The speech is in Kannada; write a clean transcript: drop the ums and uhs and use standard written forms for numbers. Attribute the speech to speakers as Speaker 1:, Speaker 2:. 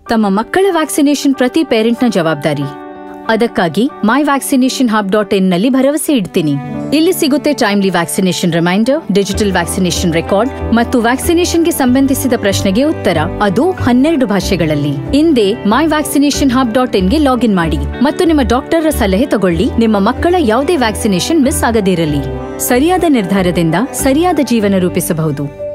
Speaker 1: ತಮ್ಮ ಮಕ್ಕಳ ವ್ಯಾಕ್ಸಿನೇಷನ್ ಪ್ರತಿ ಪೇರೆಂಟ್ನ ಜವಾಬ್ದಾರಿ. ಅದಕ್ಕಾಗಿ myvaccinationhub.in ನಲ್ಲಿ ಭರವಸೆ ಇಡ್ತೀನಿ. ಇಲ್ಲಿ ಸಿಗುತ್ತೆ timely vaccination reminder, digital vaccination record ಮತ್ತು ವ್ಯಾಕ್ಸಿನೇಷನ್ಗೆ ಸಂಬಂಧಿಸಿದ ಪ್ರಶ್ನೆಗೆ ಉತ್ತರ, ಅದು 12 ಭಾಷೆಗಳಲ್ಲಿ. ಹಿಂದೆ myvaccinationhub.in ಲಾಗಿನ್ ಮಾಡಿ ಮತ್ತು ನಿಮ್ಮ ಡಾಕ್ಟರ್ ಸಲಹೆ ತಗೊಳ್ಳಿ. ನಿಮ್ಮ ಮಕ್ಕಳ ಯಾವುದೇ ವ್ಯಾಕ್ಸಿನೇಷನ್ ಮಿಸ್ ಆಗದಿರಲಿ. ಸರಿಯಾದ ನಿರ್ಧಾರದಿಂದ ಸರಿಯಾದ ಜೀವನ ರೂಪಿಸಬಹುದು.